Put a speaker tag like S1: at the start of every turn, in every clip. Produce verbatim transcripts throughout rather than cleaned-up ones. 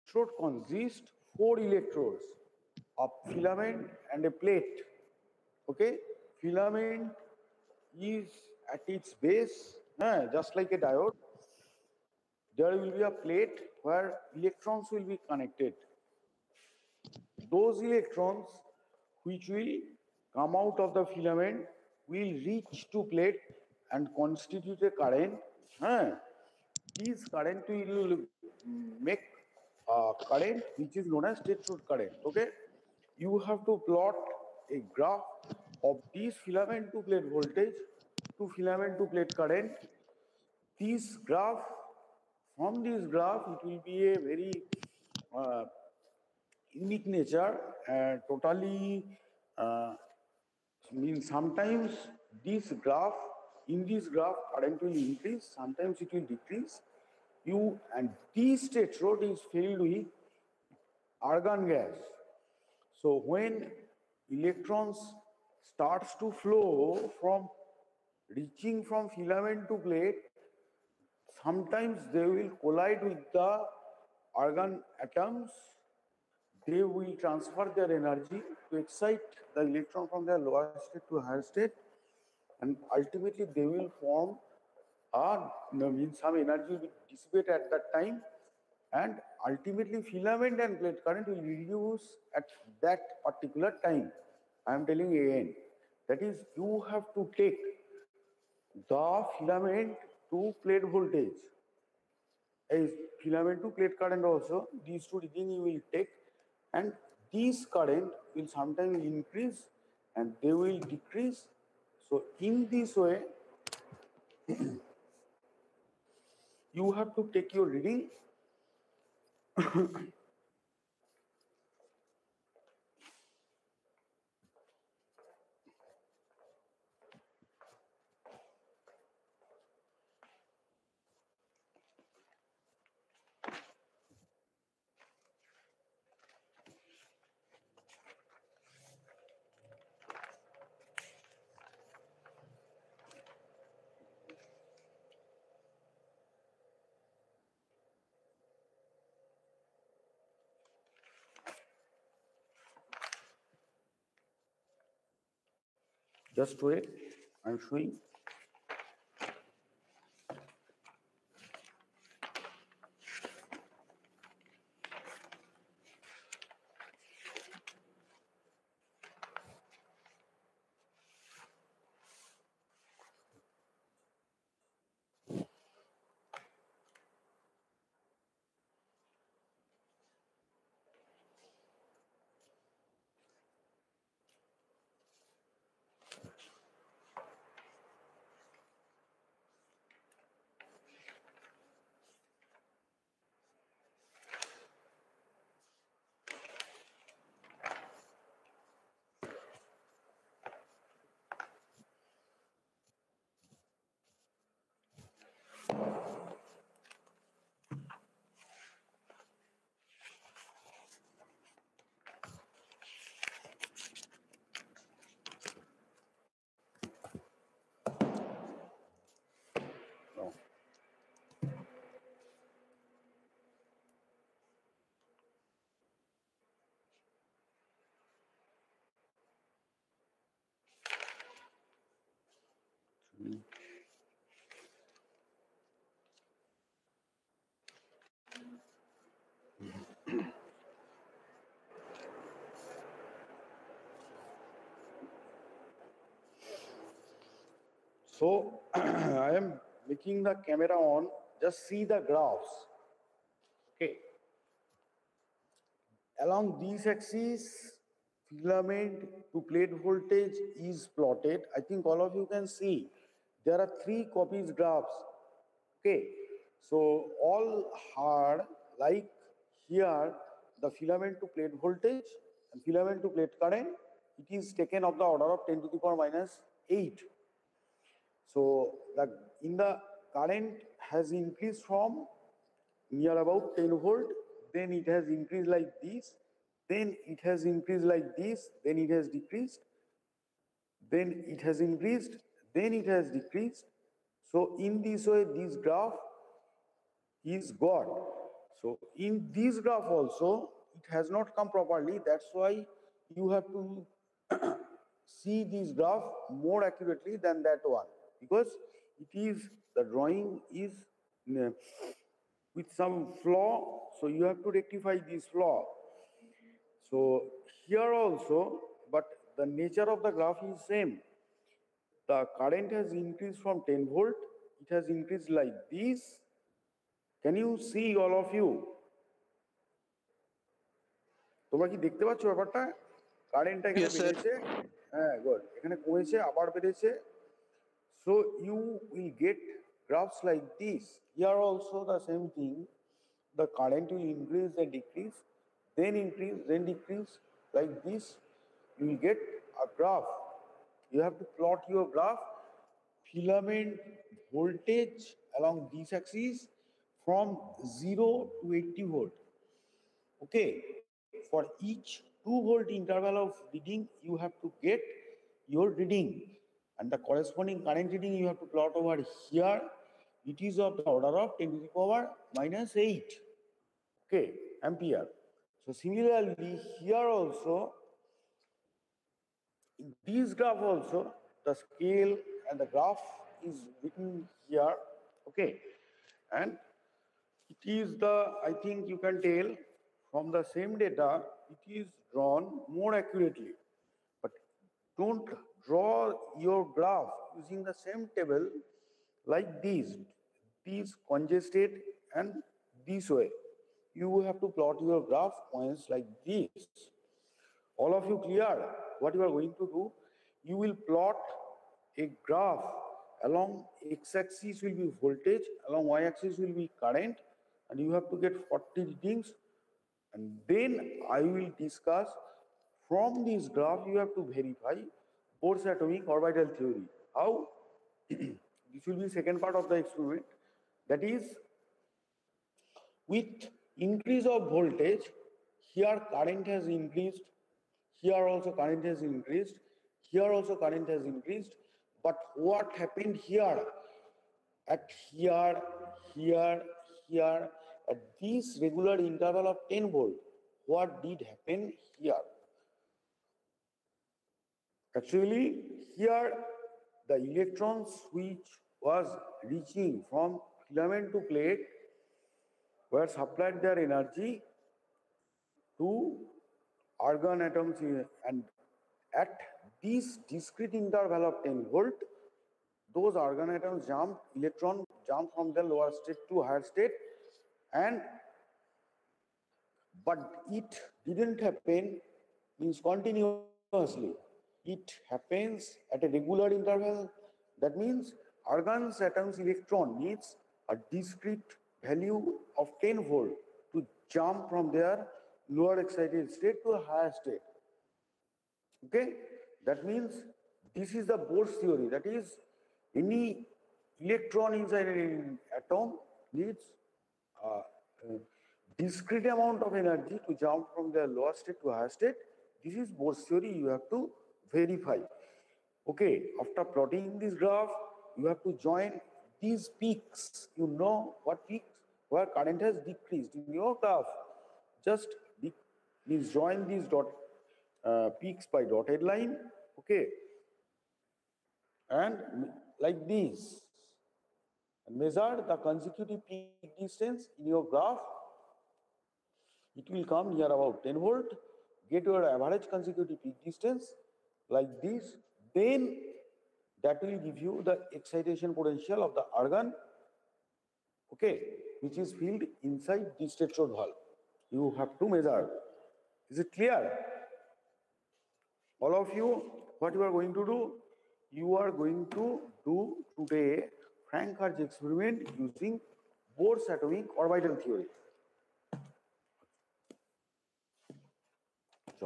S1: electrode consists four electrodes, a filament and a plate. Okay, filament is at its base, eh, just like a diode. There will be a plate where electrons will be connected. Those electrons which will come out of the filament will reach to plate and constitute a current. Eh? This current will make a current which is known as state-through current. Okay, you have to plot a graph of this filament to plate voltage to filament to plate current. This graph, from this graph, it will be a very uh, unique nature and totally uh, means sometimes this graph, in this graph current will increase, sometimes it will decrease. You and this tetrode is filled with argon gas. So when electrons starts to flow from reaching from filament to plate, sometimes they will collide with the argon atoms. They will transfer their energy to excite the electron from their lower state to higher state, and ultimately they will form a, means some energy will be dissipated at that time, and ultimately filament and plate current will reduce at that particular time. I am telling again, that is, you have to take the filament to plate voltage, as filament to plate current also, these two readings you will take, and these current will sometimes increase and they will decrease. So in this way, you have to take your reading. Just wait, I'm showing. No. So I am making the camera on, just see the graphs. Okay. Along these axes, filament to plate voltage is plotted. I think all of you can see there are three copies graphs. Okay, so all are like here the filament to plate voltage and filament to plate current. It is taken of the order of ten to the power minus eight. So the in the current has increased from near about ten volt, then it has increased like this, then it has increased like this, then it has decreased, then it has increased, then it has decreased. So in this way, this graph is God. So in this graph also, it has not come properly. That's why you have to see this graph more accurately than that one, because it is, the drawing is uh, with some flaw, so you have to rectify this flaw. So here also, but the nature of the graph is same. The current has increased from ten volt, it has increased like this. Can you see, all of you? তোমরা কি দেখতে পাচ্ছ ব্যাপারটা? কারেন্টটা এখানে
S2: Yes, sir.
S1: বেড়েছে, হ্যাঁ good, এখানে কমেছে আবার বেড়েছে. So you will get graphs like this. Here also the same thing. The current will increase and decrease, then increase, then decrease, like this. You will get a graph. You have to plot your graph, filament voltage along this axis from zero to eighty volt. Okay, for each two volt interval of reading, you have to get your reading, and the corresponding current reading you have to plot over here. It is of the order of ten to the power minus eight. Okay, ampere. So similarly, here also, in this graph also, the scale and the graph is written here. Okay, and it is the, I think you can tell from the same data, it is drawn more accurately. But don't draw your graph using the same table like these, these congested and this way. You have to plot your graph points like this. All of you clear what you are going to do? You will plot a graph. Along x-axis will be voltage, along y-axis will be current, and you have to get forty readings. And then I will discuss, from this graph you have to verify Bohr's atomic orbital theory. How? This will be second part of the experiment. That is, with increase of voltage, here current has increased, here also current has increased, here also current has increased. But what happened here? At here, here, here, at this regular interval of ten volt, what did happen here? Actually, here the electrons which was reaching from filament to plate were supplied their energy to argon atoms, and at this discrete interval of ten volt, those argon atoms jump, electron jump from the lower state to higher state, and but it didn't happen means continuously. It happens at a regular interval. That means argon atoms electron needs a discrete value of ten volt to jump from their lower excited state to a higher state. Okay, that means this is the Bohr's theory. That is, any electron inside an atom needs a, a discrete amount of energy to jump from their lower state to higher state. This is Bohr's theory. You have to verify. Okay, after plotting this graph, you have to join these peaks. You know what peaks? Where current has decreased in your graph. Just please join these dot uh, peaks by dotted line. Okay, and like this, and measure the consecutive peak distance in your graph. It will come near about ten volt. Get your average consecutive peak distance like this. Then that will give you the excitation potential of the argon, okay, which is filled inside this tetrode valve. You have to measure. Is it clear? All of you, what you are going to do? You are going to do today Frank-Hertz experiment using Bohr's atomic orbital theory. So,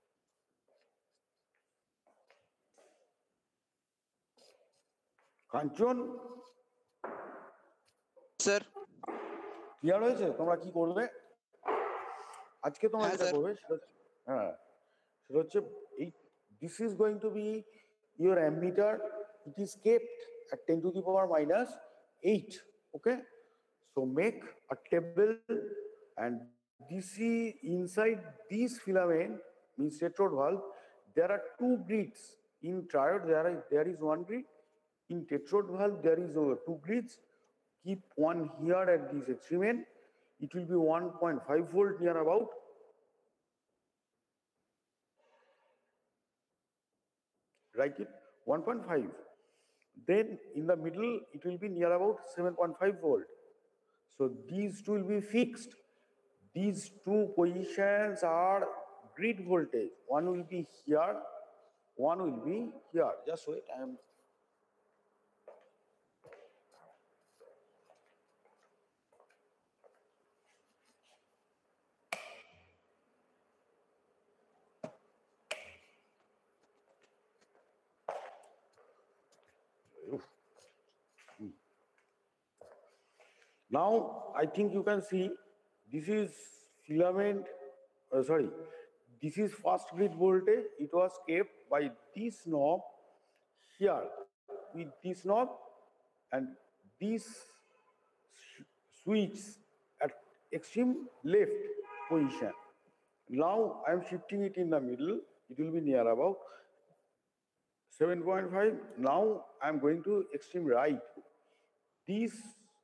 S1: Kanchan,
S2: sir
S1: clear হয়েছে? তোমরা কি করবে আজকে? তোমরা
S2: হ্যাঁ
S1: যেটা
S2: sir.
S1: করবে হ্যাঁ সেটা হচ্ছে এই, this is going to be your ammeter. It is kept at ten to the power minus eight. Okay, so make a table And this is inside this filament, means tetrode valve, there are two grids. In triode, there is, there is one grid. In tetrode valve, there is uh, two grids. Keep one here at this extreme end. It will be one point five volt near about. Write it, one point five. Then in the middle, it will be near about seven point five volt. So these two will be fixed. These two positions are grid voltage. One will be here, one will be here. Just wait, I am. Now I think you can see this is filament, uh, sorry, this is first grid voltage. It was kept by this knob here with this knob and this switch at extreme left position. Now I am shifting it in the middle. It will be near about seven point five. Now I am going to extreme right. This,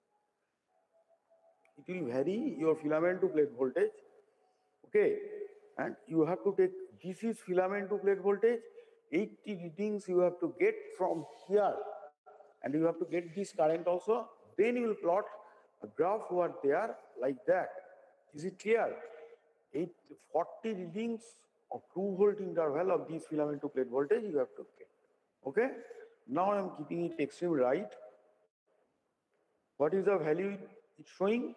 S1: it will vary your filament to plate voltage. Okay, and you have to take, this is filament to plate voltage. eighty readings you have to get from here, and you have to get this current also. Then you will plot a graph over there like that. Is it clear? Eight, forty readings of two volt interval of this filament to plate voltage you have to get. Okay, now I am keeping it extreme right. What is the value it's showing?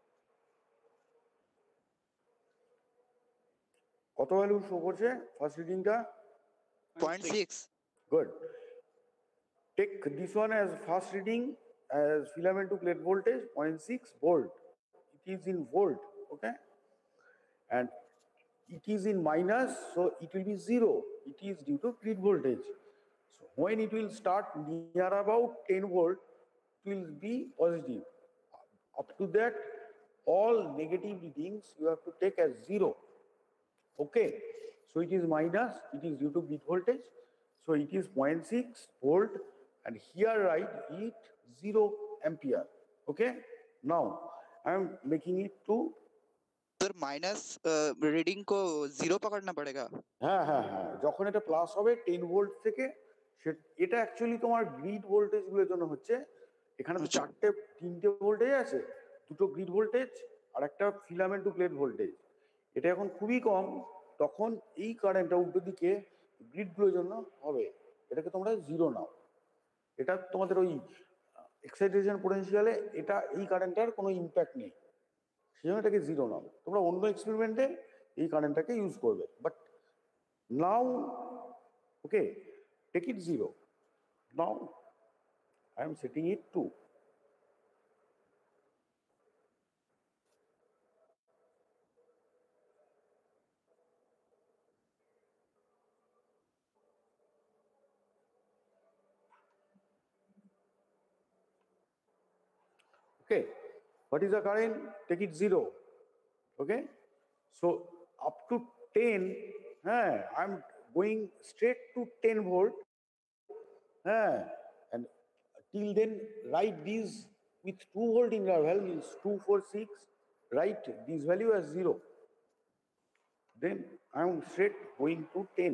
S1: কত value show করছে first রিডিংটা?
S2: zero point six.
S1: Good. Take this one as first reading as filament to plate voltage zero point six volt. It is in volt, okay? And it is in minus, so it will be zero. It is due to grid voltage. So when it will start near about ten volt, it will be positive. Up to that, all negative readings you have to take as zero. Okay, so it is minus, it is due to grid voltage. So it is zero point six volt, and here write it zero ampere. Okay, now I am making it to.
S2: Sir, minus uh, reading को zero पकड़ना पड़ेगा.
S1: হ্যাঁ হ্যাঁ হ্যাঁ যখন এটা plus হবে ten volt থেকে, এটা অ্যাকচুয়ালি তোমার গ্রিড ভোল্টেজ গুলোর জন্য হচ্ছে। এখানে তো চারটে তিনটে ভোল্টেজ আছে, দুটো গ্রিড ভোল্টেজ আর একটা ফিলামেন্ট টু প্লেট ভোল্টেজ। এটা এখন খুবই কম, তখন এই কারেন্টটা উল্টো দিকে গ্রিডগুলোর জন্য হবে, এটাকে তোমরা জিরো নাও। এটা তোমাদের ওই এক্সাইটেশন পোটেনশিয়ালে এটা এই কারেন্টটার কোনো ইম্প্যাক্ট নেই, সেই জন্য এটাকে জিরো নাও। তোমরা অন্য এক্সপেরিমেন্টে এই কারেন্টটাকে ইউজ করবে, but now okay take it zero. Now I am setting it to. Okay, what is the current? Take it zero. Okay, so up to ten, eh, I'm going straight to ten volt, eh, and till then write these with two volt interval, means two, four, six, write this value as zero. Then I'm straight going to ten.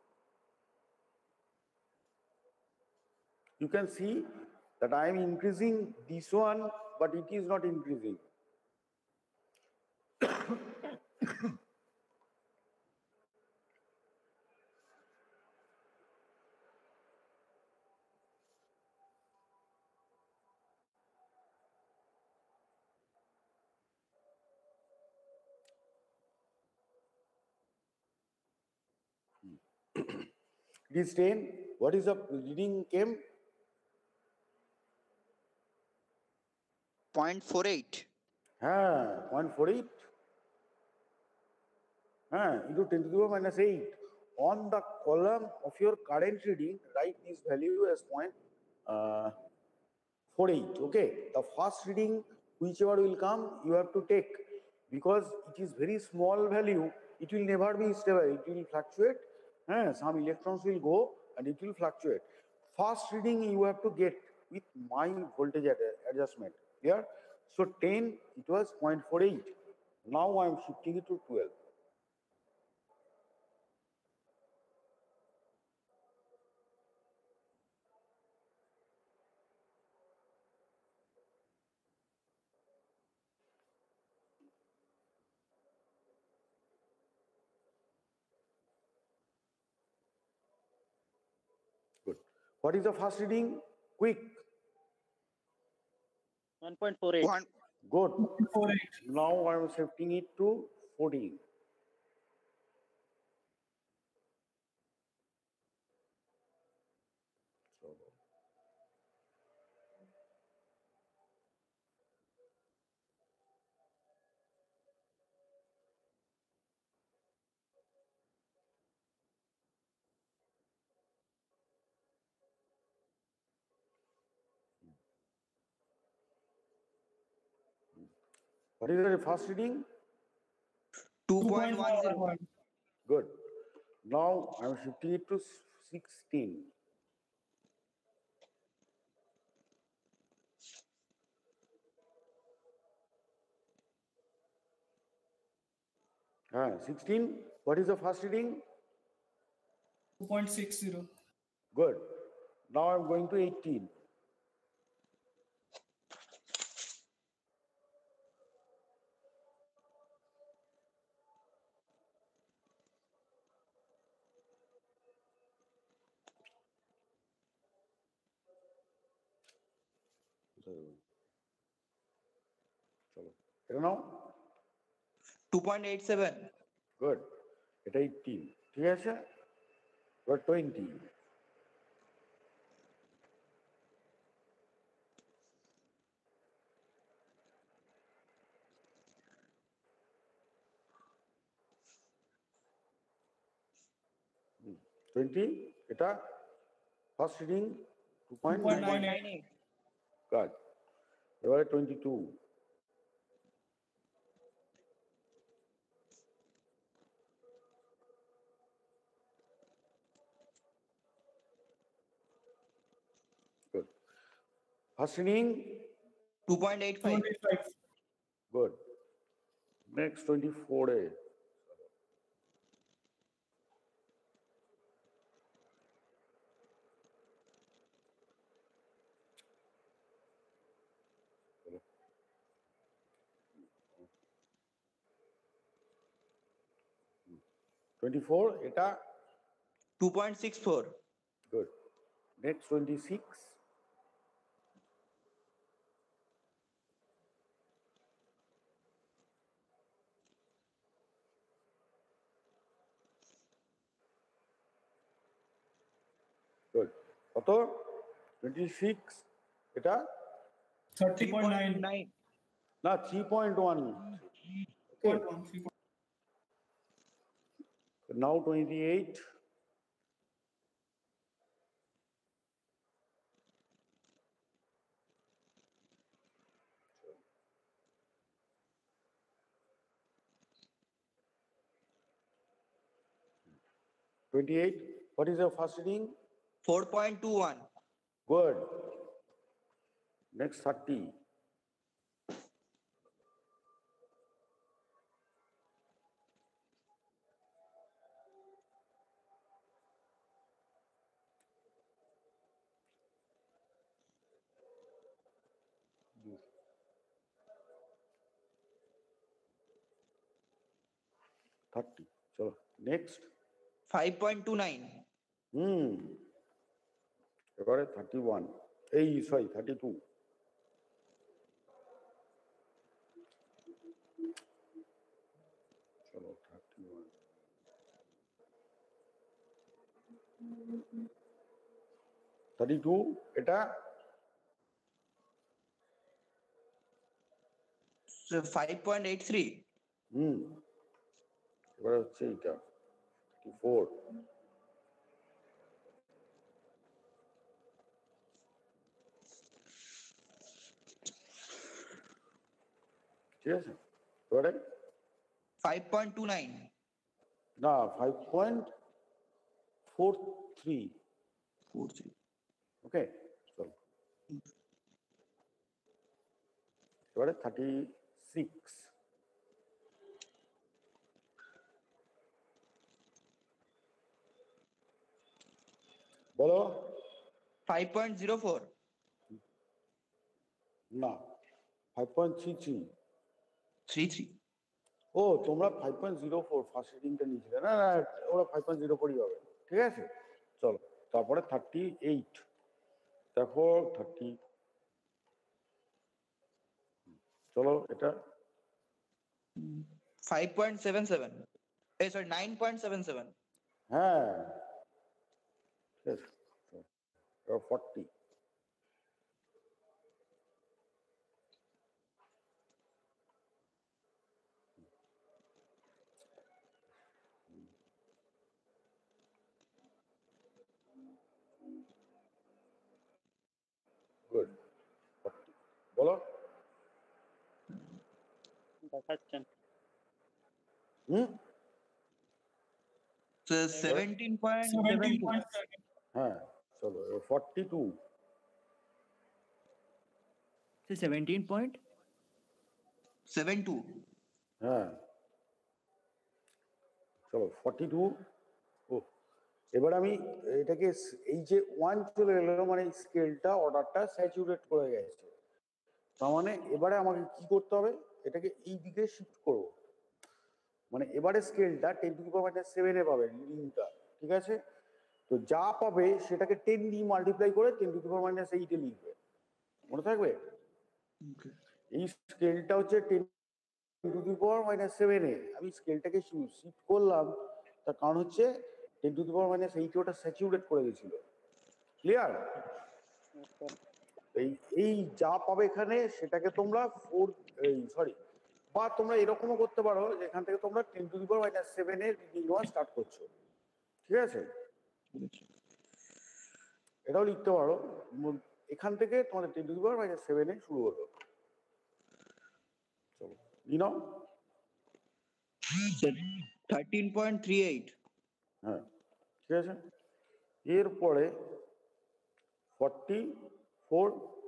S1: You can see that I am increasing this one, but it is not increasing. It is ten. What is the reading came?
S2: zero point four eight.
S1: Ah, zero point four eight. Ah, into ten to the power minus eight. On the column of your current reading, write this value as zero point four eight. Okay. The first reading, whichever will come, you have to take. because it is very small value, it will never be stable, it will fluctuate. Eh, some electrons will go and it will fluctuate. First reading you have to get with my voltage ad adjustment. Clear? So ten, it was zero point four eight. Now I am shifting it to twelve. Good. What is the first reading? Quick.
S3: one point four eight.
S2: One.
S1: Good. Now I am shifting it to fourteen. So, what is the first reading?
S2: Two point one zero.
S1: Good. Now I am shifting it to sixteen. Ah, sixteen. What is the first reading?
S4: two point six zero.
S1: Good. Now I'm going to eighteen. চলো এটা নাও।
S2: Two point eight seven.
S1: Good. এটা eighteen. ঠিক আছে? এবার twenty. twenty, এটা first reading two point nine eight. Good. এবারে twenty-two. Good. First reading?
S2: Two point eight five.
S1: Good. Next twenty-four A. twenty-four, এটা?
S2: Two point six four.
S1: Good. Next twenty-six. Good. কত? twenty-six, এটা?
S4: thirty point nine.
S1: না, three point one. Okay. Now twenty-eight. twenty-eight. What is your first reading?
S2: Four point two one.
S1: Good. Next thirty. thirty. So next.
S2: Five point two nine.
S1: Hmm. এবারে thirty-one. এই sorry, thirty-two. চলো thirty-one. thirty-two, এটা?
S2: So five point eight three.
S1: হুম। এবারে হচ্ছে এটা thirty-four. ঠিক আছে? এবারে
S2: five point two nine.
S1: না five point four three.
S2: four three.
S1: Okay, চলো এবারে থার্টি সিক্স। বলো।
S2: five point zero four.
S1: না, five point three three.
S2: three three.
S1: ও তোমরা five point zero four first রিডিংটা নিয়েছিলে না? না ওরা ফাইভ পয়েন্ট জিরো ফোরই হবে, ঠিক আছে। চলো তারপরে থার্টি এইট। দেখো থার্টি, চলো এটা
S2: five point seven seven. Eh, sorry, nine point seven seven.
S1: হ্যাঁ ঠিক আছে। Forty, good. বলো।
S3: দেখাচ্ছেন
S1: হুম,
S2: So seventeen point seven
S4: seventeen
S2: two.
S4: point seven.
S1: হ্যাঁ চলো forty two.
S5: So seventeen point.
S2: seven two.
S1: হ্যাঁ চলো ফর্টি টু। ও এবার আমি এটাকে স- এই যে ওয়ান চলে এলো মানে স্কেলটা অর্ডারটা স্যাচুরেট করে গেছে, তার মানে এবারে আমাকে কি করতে হবে, এটাকে এই দিকে শিফট করবো। মানে এবারে স্কেলটা ten to the power minus সেভেনে পাবে রিডিংটা, ঠিক আছে। তো যা পাবে সেটাকে টেন দিয়ে মাল্টিপ্লাই করে ten to the power minus এইটে লিখবে, মনে থাকবে। এই স্কেলটা হচ্ছে ten to the power minus সেভেনে, আমি স্কেলটাকে শিফট করলাম, তার কারণ হচ্ছে ten to the power minus এইটে ওটা স্যাচুরেট করে গেছিল। ক্লিয়ার? এই এই যা পাবে এখানে সেটাকে তোমরা ফোর এই সরি বা তোমরা এরকমও করতে পারো যে এখান থেকে তোমরা ten to the power minus সেভেনের রিডিং নেওয়া স্টার্ট করছো, ঠিক আছে। এটাও লিখতে পারো, উম, এখান থেকে তোমাদের ten to the power minus সেভেনে শুরু হলো। চলো ই নাও।
S2: thirteen point three eight.
S1: হ্যাঁ ঠিক আছে। এরপরে ফর্টি ফোর।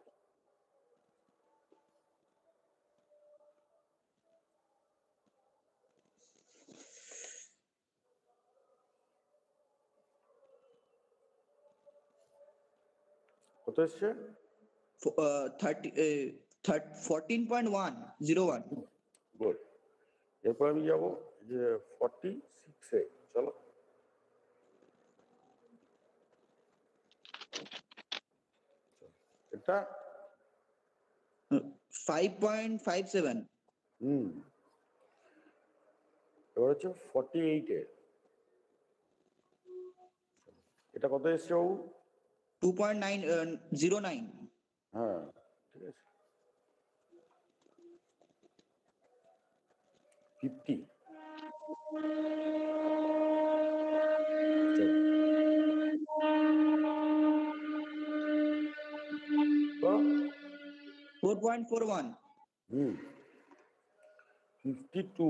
S1: কত এসছে?
S2: Fo- Uh, thirty. Uh, third, fourteen point one zero one.
S1: Good. এরপর আমি যাবো যে ফর্টি সিক্সে। চলো এটা
S2: five point five seven.
S1: হুম এবার হচ্ছে ফর্টি এইটে। এটা কত এসছে বাবু?
S2: two point nine uh, zero nine.
S1: হ্যাঁ ঠিক আছে। Fifty.
S2: four point four one.
S1: Hmm fifty two.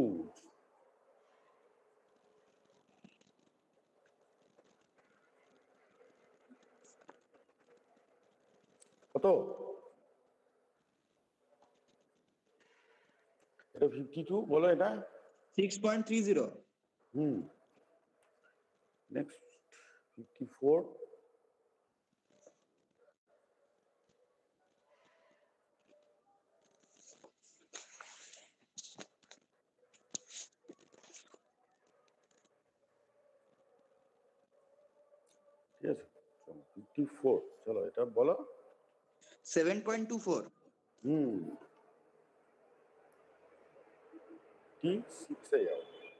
S1: কত? এটা ফিফটি টু, বলো এটা।
S2: six point three zero.
S1: Hmm next fifty four. ঠিক আছে চলো ফিফটি ফোর। চলো এটা বলো।
S2: seven point two four.
S1: হুম টি সিক্সে যাও।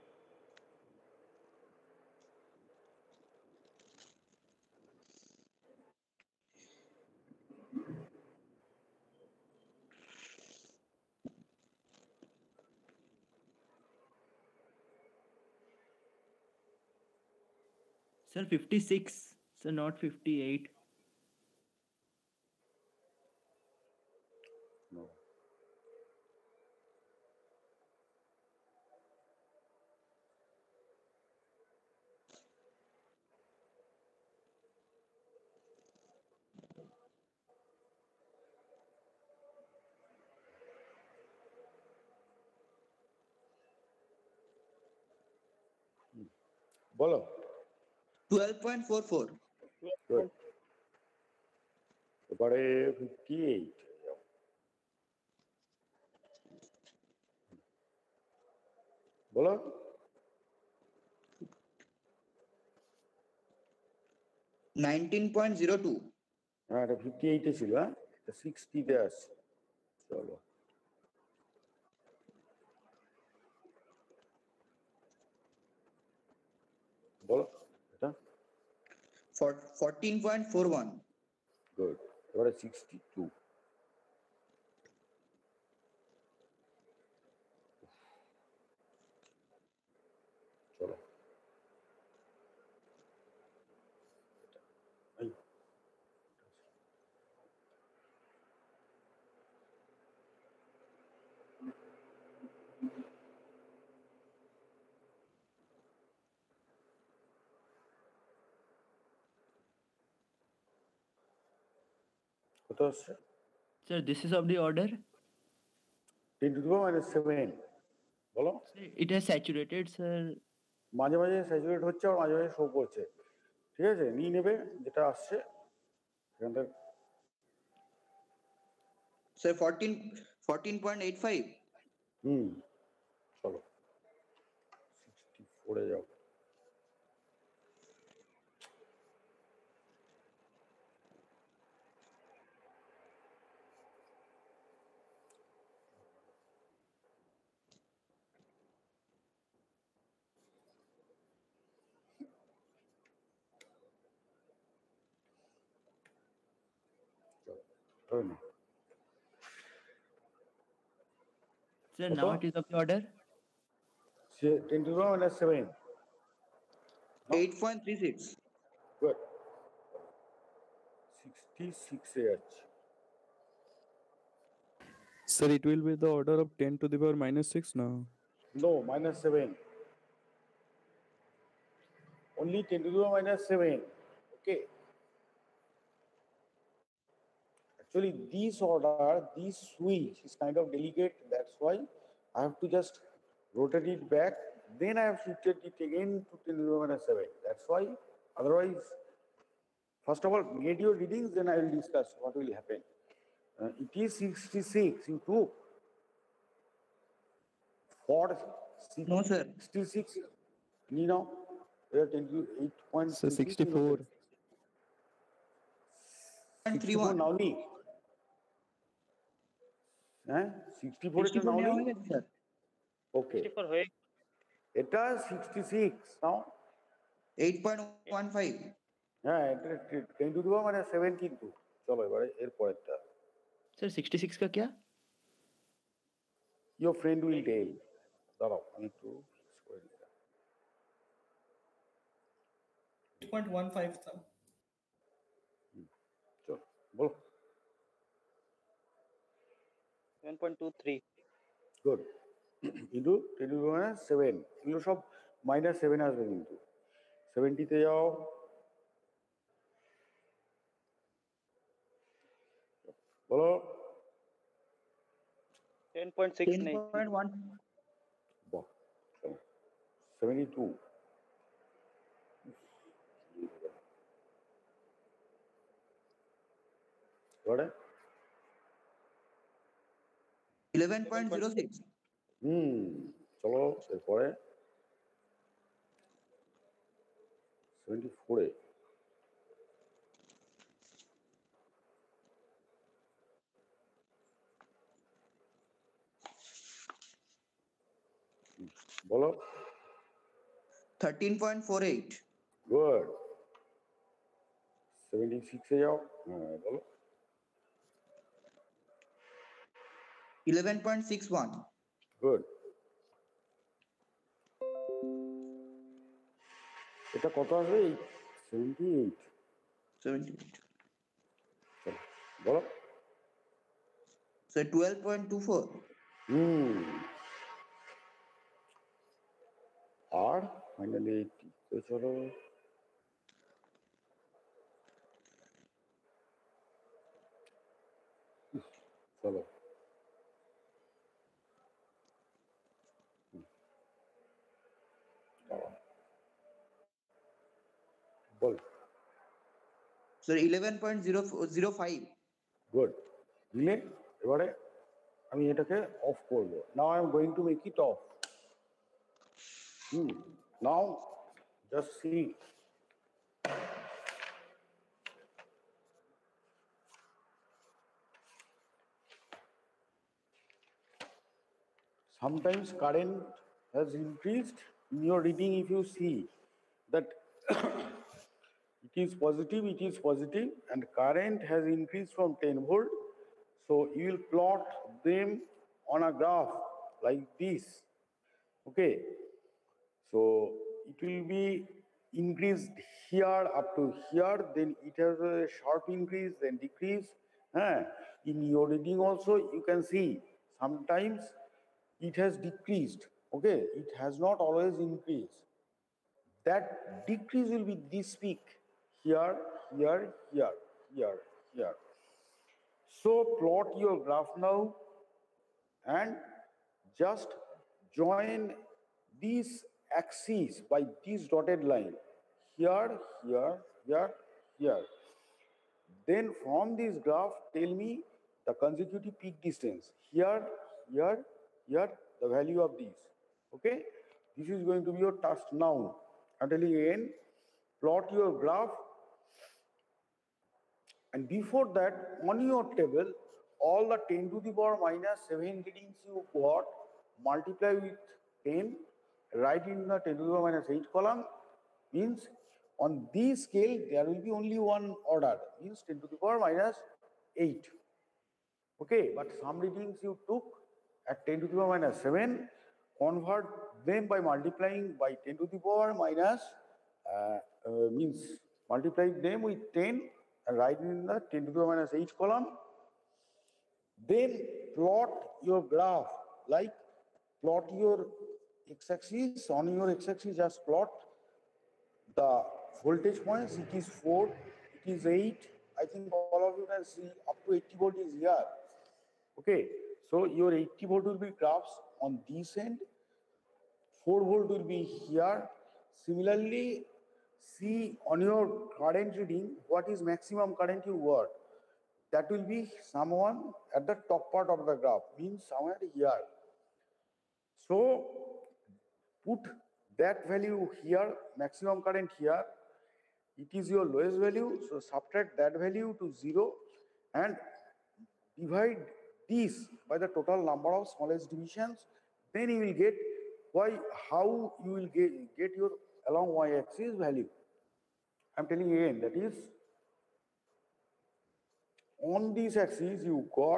S5: Sir, fifty-six. Sir, not fifty-eight.
S1: No. বলো।
S2: twelve point four four.
S1: Good. এবারে ফিফটি এইট বলো।
S2: nineteen point zero two.
S1: হ্যাঁ এটা ফিফটি এইটে ছিল, হ্যাঁ সিক্সটিতে আসছে। চলো বলো এটা।
S2: fourteen point four one.
S1: Good. এবারে সিক্সটি টু। চলো এই, কত আসছে?
S5: Sir, this is of the order.
S1: Ten to the power minus seven. বলো।
S5: Sir, it has saturated, sir.
S1: মাঝে মাঝে স্যাচুরেট হচ্ছে আর মাঝে মাঝে শো করছে। ঠিক আছে, নিয়ে নেবে যেটা আসছে এখান থেকে।
S2: Sir, fourteen fourteen point eight five.
S1: হুম চলো সিক্সটি ফোরে যাও। চলো না
S5: Sir,
S1: What
S5: now
S1: the?
S5: it is of the order.
S1: Say ten to the power minus seven.
S2: eight point three six.
S1: Good. Sixty সিক্সে যাচ্ছে।
S3: Sir, it will be the order of ten to the power minus six now.
S1: No, minus seven. Only ten to the power minus seven. Okay. Actually, this order, this switch is kind of delicate. That's why I have to just rotate it back. Then I have shifted it again to ten to the power minus seven. That's why. Otherwise, first of all, get your readings, then I will discuss what will happen. Uh, it is sixty-six. You took for
S2: No, sir.
S1: sixty-six. You know, we are ten to eight point
S3: So sixty-four.
S2: three one.
S1: now only. হ্যাঁ sixty-four এটা
S2: sixty-four
S1: now
S2: নেওয়া
S1: only.
S2: হয়ে গেছে, sir.
S1: Okay. এটা sixty-six now.
S2: eight point one five.
S1: হ্যাঁ এটা ten to the power মানে seven কিন্তু। চলো এবারে এর পরেরটা।
S5: Sir, sixty-six का क्या?
S1: Your friend will tell. দাঁড়াও আমি একটু fix করে নিই।
S4: eight point one five था।
S1: চলো বলো।
S6: seven point two three.
S1: Good. কিন্তু ten to the power minus seven এগুলো সব মাইনাস সেভেন আসবে কিন্তু। সেভেন্টিতে যাও। বলো।
S6: ten point six
S2: ten
S6: nine.
S2: point one.
S1: বাহ চলো সেভেন্টি টু। এবারে
S2: eleven point zero six.
S1: Hmm চলো এরপরে সেভেন্টি ফোরে। বলো।
S2: thirteen point four eight.
S1: Good. Seventy সিক্সে যাও। হ্যাঁ বলো।
S2: eleven point six one.
S1: Good. এটা কত আসবে? Seventy eight.
S2: seventy-eight.
S1: চলো বলো।
S2: So twelve point two four.
S1: Hmm আর ফাইনালি এইটি। তো চলো চলো দাঁড়াও।
S2: Sir, eleven point zero five.
S1: Good, বুঝলে? এবারে আমি এটাকে অফ করব। Now I am going to make it off. Hmm, now just see. Sometimes current has increased in your reading. If you see that it is positive, it is positive, and current has increased from ten volt. So you will plot them on a graph like this. Okay. So it will be increased here up to here, then it has a sharp increase, then decrease. Huh? In your reading also, you can see sometimes it has decreased. Okay, it has not always increased. That decrease will be this peak here, here, here, here, here. So plot your graph now and just join these axes by this dotted line here, here, here, here. Then from this graph, tell me the consecutive peak distance here, here, here, the value of these. Okay, this is going to be your task now. I'm telling you again, plot your graph, and before that, on your table, all the ten to the power minus seven readings you got, multiply with ten, write in the ten to the power minus eight column, means on this scale, there will be only one order, means ten to the power minus eight. Okay, but some readings you took at ten to the power minus seven, convert them by multiplying by ten to the power minus, uh, uh, means multiply them with ten, and write in the ten to the power minus eight column. Then plot your graph, like plot your x-axis. On your x-axis, just plot the voltage points. It is four, it is eight. I think all of you can see up to eighty volt is here. Okay, so your eighty volt will be graphs on this end, four volt will be here. Similarly, see on your current reading, what is maximum current you got. That will be someone at the top part of the graph, means somewhere here. So put that value here, maximum current here. It is your lowest value, so subtract that value to zero and divide this by the total number of smallest divisions. Then you will get why how you will get, get your along y-axis value. I'm telling you again, that is on this axis you got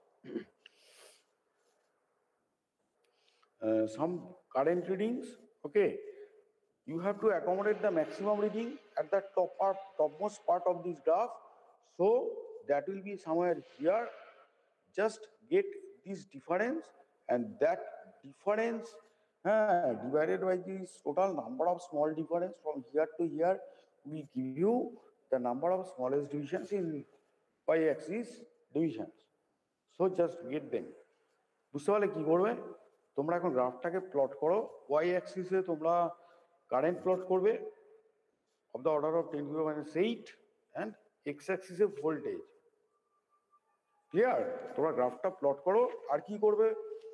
S1: uh, some current readings. Okay, you have to accommodate the maximum reading at the top part, topmost part of this graph. So that will be somewhere here. Just get this difference, and that difference uh, divided by this total number of small difference from here to here will give you the number of smallest divisions in y-axis divisions. So just get them. বুঝতে পারলে কি করবে? তোমরা এখন গ্রাফটাকে plot করো। y-axis-এ তোমরা current plot করবে of the order of ten to the power minus eight, and x-axis-এ ভোল্টেজ। ক্লিয়ার? তোমরা গ্রাফটা প্লট করো। আর কি করবে?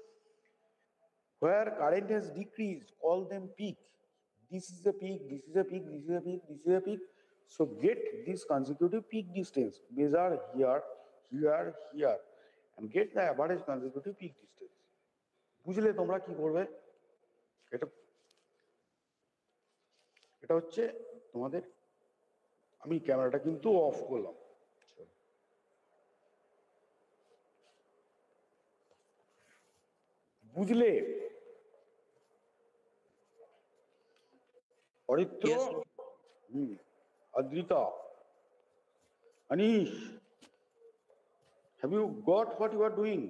S1: Where current has decreased, call them peak. This is a peak, this is a peak, this is a peak, this is a peak. So get this consecutive peak distance, measure here, here, here, and get the average consecutive peak distance. বুঝলে তোমরা কি করবে? এটা এটা হচ্ছে তোমাদের, আমি ক্যামেরাটা কিন্তু অফ করলাম। বুঝলে? অরিত্র, হুম, Adrita, Anish, have you got what you are doing?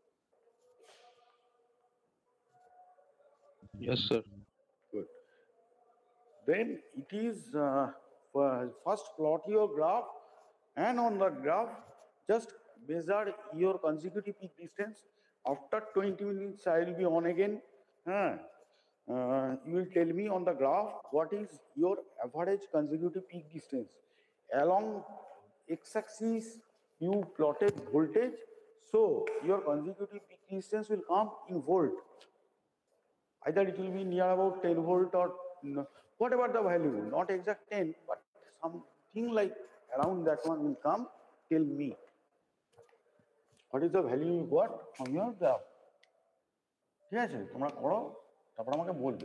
S7: Yes, sir.
S1: Good. Then it is uh, first plot your graph, and on the graph just measure your consecutive peak distance. After twenty minutes I will be on again. Huh? Uh, you will tell me on the graph what is your average consecutive peak distance along x-axis you plotted voltage, so your consecutive peak resistance will come in volt. Either it will be near about ten volt or no, whatever the value, not exact ten, but something like around that one will come. Tell me what is the value you got from your graph. ঠিক আছে, তোমরা করো, তারপর আমাকে বলবে।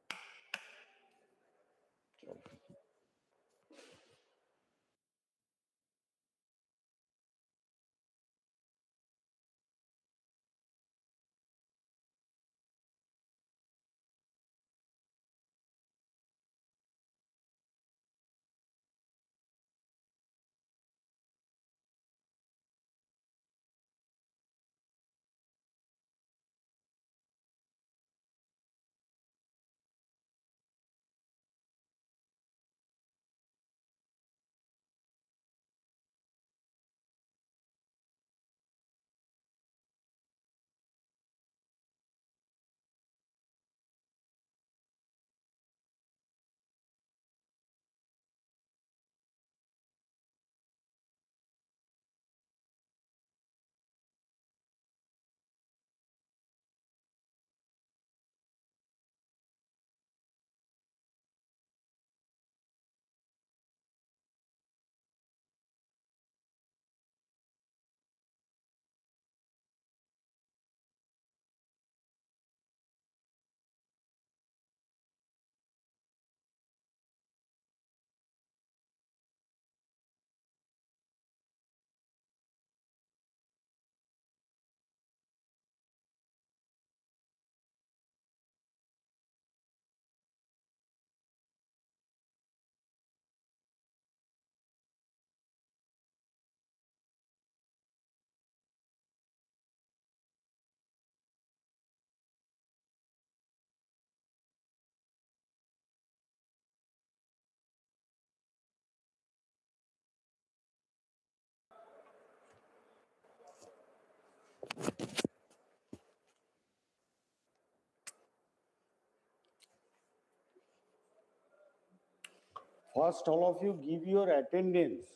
S1: First, all of you give your attendance.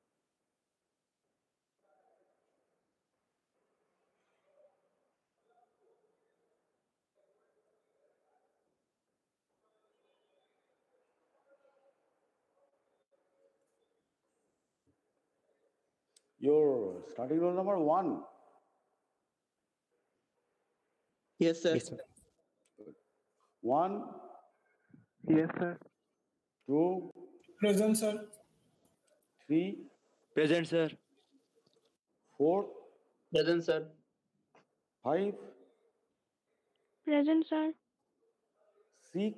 S1: Your starting roll number one.
S2: Yes, sir.
S3: Yes, sir.
S1: One,
S5: Yes, sir.
S1: two,
S4: Present, sir.
S1: three,
S5: Present, sir.
S1: four,
S2: Present, sir.
S1: five,
S7: Present, sir.
S1: six,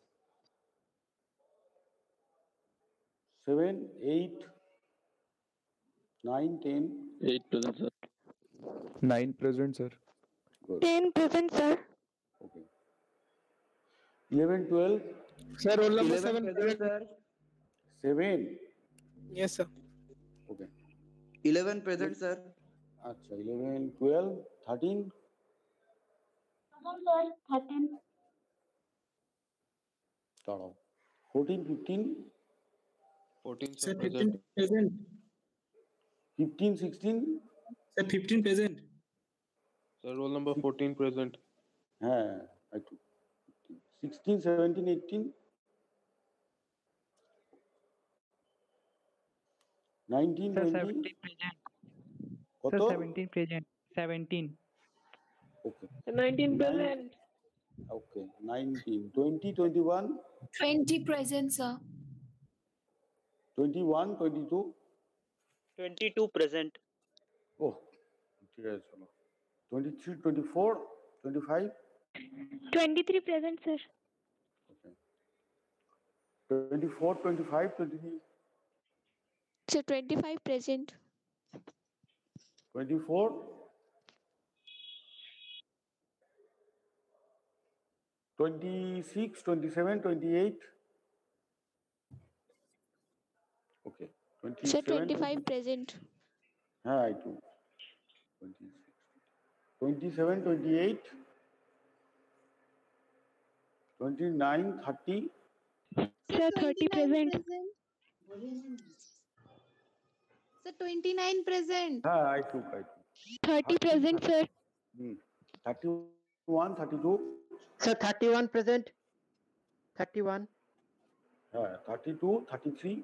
S1: seven, eight, nine, ten.
S3: Eight present, sir. Nine present, sir.
S1: Good.
S7: ten present, sir.
S1: Okay. Eleven, twelve,
S4: Sir, roll number
S5: Eleven
S4: seven.
S5: present, sir.
S1: seven.
S4: Yes, sir.
S1: Okay.
S2: Eleven present, sir.
S1: Acha, eleven, twelve, thirteen.
S7: Sir, thirteen.
S1: দাঁড়াও। fourteen, fifteen,
S8: fourteen,
S4: Sir,
S8: sir,
S4: fifteen
S8: present.
S4: present.
S1: fifteen, sixteen.
S4: Sir, fifteen present.
S8: Sir, roll number fourteen, present.
S1: হ্যাঁ, একটু। sixteen, seventeen, eighteen. nineteen,
S5: Sir,
S1: twenty.
S5: seventeen present.
S1: কত?
S5: Sir, seventeen present. seventeen.
S1: Okay.
S7: nineteen
S1: Nine-
S7: present.
S1: Okay. nineteen, twenty, twenty-one,
S7: twenty present, sir.
S1: twenty-one, twenty-two.
S6: twenty-two present.
S1: Oh, ঠিক আছে চলো। twenty-three, twenty-four, twenty-five.
S7: twenty-three present, sir.
S1: Okay. twenty-four, twenty-five, twenty-three,
S7: Sir, twenty-five present.
S1: twenty-four. twenty-six, twenty-seven, twenty-eight. Okay. twenty-seven,
S7: Sir, twenty-five present.
S1: হ্যাঁ, I do. twenty-six. twenty-seven, twenty-eight. twenty-nine, thirty.
S7: Sir, thirty present.
S9: Sir, twenty-nine present.
S1: হ্যাঁ I took I took
S7: thirty present, sir.
S1: Hmm thirty-one thirty-two
S10: Sir, thirty-one present. thirty-one.
S1: হ্যাঁ thirty-two thirty-three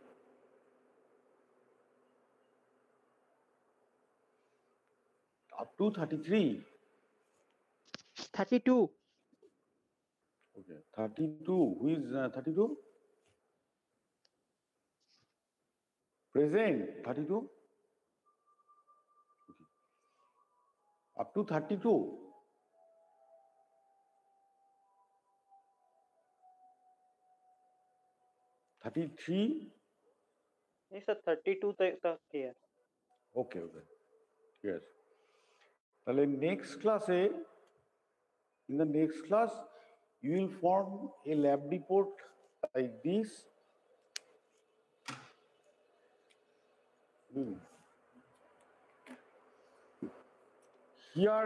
S1: up to thirty-three
S10: thirty-two.
S1: okay thirty-two who is uh, thirty-two present thirty-two okay. Up to thirty-two thirty-three
S6: नहीं sir thirty two तक ही है
S1: okay okay yes তাহলে next class এ in the next class you will form a lab report like this. Hmm. Here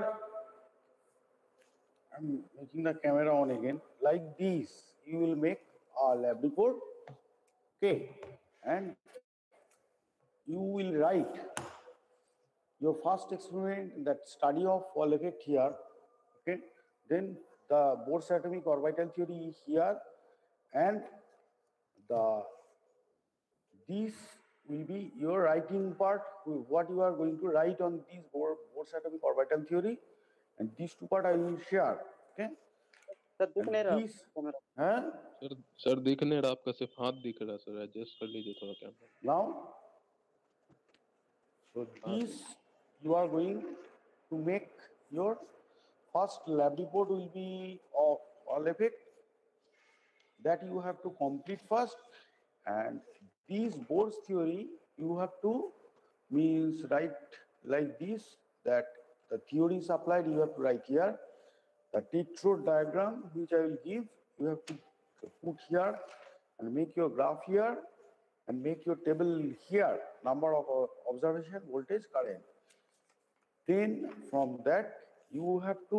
S1: I'm making the camera on again like this you will make a lab report, okay, and you will write your first experiment, that study of Hall effect here, okay, then the Bohr's atomic orbital theory here, and the this will be your writing part, what you are going to write on this Bohr, Bohr's atomic orbital theory, and these two part I will share, okay.
S6: Sir दिख नहीं रहा
S1: These,
S6: camera
S1: huh?
S8: Sir sir दिख नहीं रहा, आपका सिर्फ हाथ दिख रहा है सर, एडजस्ट कर लीजिए थोड़ा camera.
S1: Now, so this you are going to make your first lab report will be of Hall effect that you have to complete first, and these Bohr's theory you have to means write like this, that the theory is applied you have to write here, the tetrode diagram which I will give you have to put here and make your graph here and make your table here, number of uh, observation, voltage, current. Then from that you have to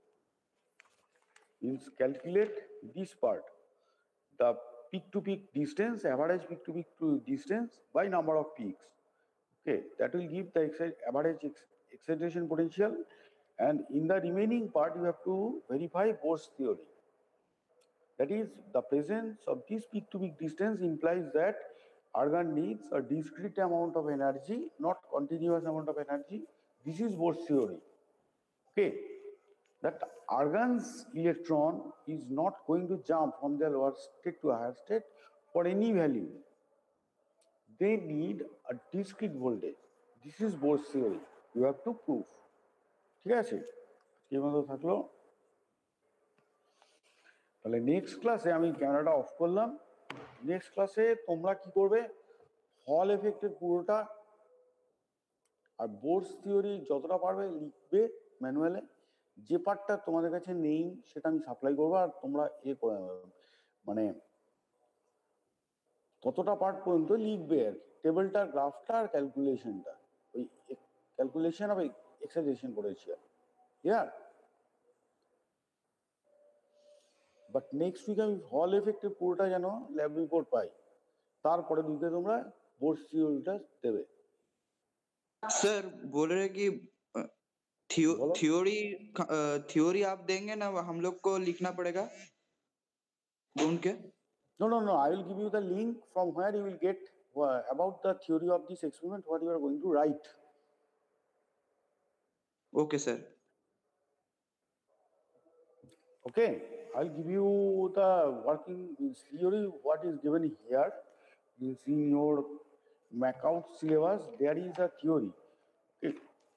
S1: means calculate this part, the peak to peak distance, average peak to peak to distance by number of peaks, okay, that will give the exci- average ex excitation potential, and in the remaining part you have to verify Bohr's theory. That is, the presence of this peak to peak distance implies that argon needs a discrete amount of energy, not continuous amount of energy. This is Bohr's theory, okay, that argon's electron is not going to jump from the lower state to a higher state for any value. They need a discrete voltage. This is Bohr's theory. You have to prove. ঠিক আছে কি মতো থাকলো তাহলে next ক্লাসে আমি ক্যামেরাটা of করলাম নেক্সট ক্লাসে তোমরা কি করবে হল এফেক্টের পুরোটা আর বোরস থিওরি যতটা পারবে লিখবে ম্যানুয়ালে যে পার্টটা তোমাদের কাছে নেই সেটা আমি সাপ্লাই করবো আর তোমরা এ করে মানে ততটা পার্ট পর্যন্ত লিখবে আর কি টেবিলটা গ্রাফটা আর ক্যালকুলেশনটা ওই ক্যালকুলেশন আর এক্সাইটেশন করেছি আর Yeah. But next week আমি হল এফেক্টের পুরোটা যেন ল্যাব রিপোর্ট পাই তারপরে দুইকে তোমরা বোর্ড থিওরিটা দেবে
S2: सर बोल रहे कि थ्योरी थ्योरी आप देंगे ना हम लोग को लिखना पड़ेगा ढूंढ के
S1: No, no, no. I will give you the link from where you will get uh, about the theory of this experiment, what you are going to write.
S2: Okay, sir.
S1: Okay, I'll give you the working theory, what is given here. You see in your MacOut syllabus, there is a theory. Okay.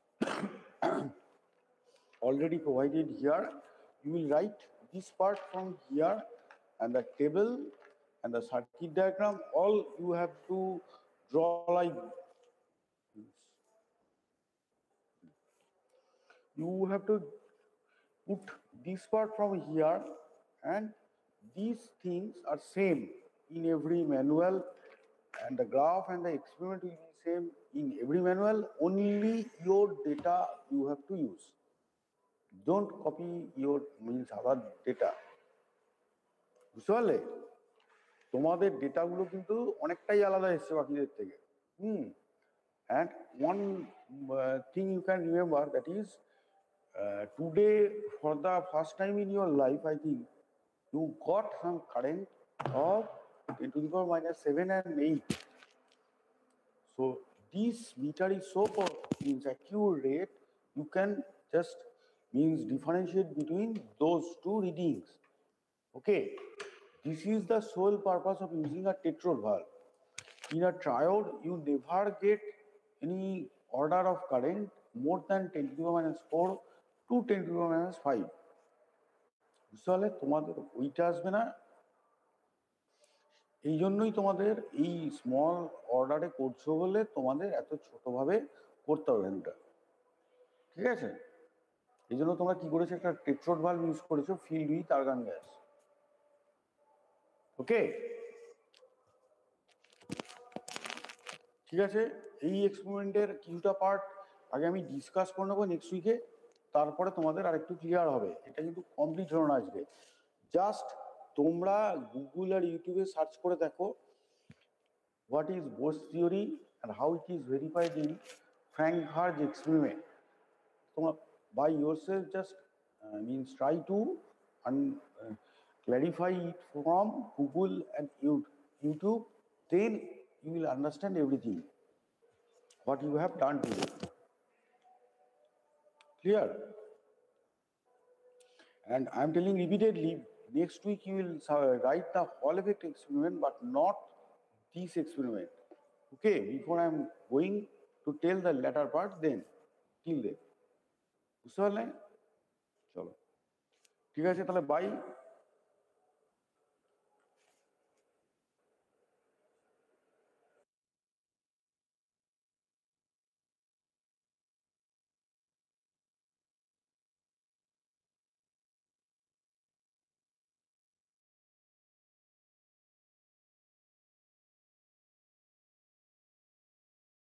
S1: Already provided here. You will write this part from here and the table and the circuit diagram, all you have to draw like this. You have to put this part from here, and these things are same in every manual, and the graph and the experiment will be same in every manual. Only your data you have to use. Don't copy your means other data. বুঝতে পারলে তোমাদের ডেটাগুলো কিন্তু অনেকটাই আলাদা এসছে বাকিদের থেকে হুম And one uh, thing you can remember, that is uh, today for the first time in your life, I think you got some current of ten to the power minus seven and eight. So this meter is so means accurate, you can just means differentiate between those two readings. Okay, this is the sole purpose of using a tetrode valve. In a triode, you never get any order of current more than ten to the power minus four to ten to the power minus five. বুঝতে পারলে তোমাদের ওইটা আসবে না, এই জন্যই তোমাদের এই স্মল অর্ডারে করছো বলে তোমাদের এত ছোটভাবে করতে হবে এটা, ঠিক আছে? এই জন্য তোমরা কি করেছো, একটা টেট্রোড ভালভ ইউজ করেছো field with argon gas. Okay, ঠিক আছে। এই এক্সপেরিমেন্টের কিছুটা পার্ট আগে আমি ডিসকাস করে নেবো নেক্সট উইকে, তারপরে তোমাদের আরেকটু ক্লিয়ার হবে। এটা কিন্তু কমপ্লিট হলো না আজকে, জাস্ট তোমরা গুগল আর ইউটিউবে সার্চ করে দেখো what is Bose theory and how it is verified in Franck Hertz experiment. তোমরা by yourself just means try to clarify it from Google and YouTube, then you will understand everything what you have done today. Clear? And I am telling repeatedly, next week you will write the Hall effect experiment, but not this experiment. Okay, before I am going to tell the latter part, then till then. বুঝতে পারলে? চলো, ঠিক আছে, তাহলে by.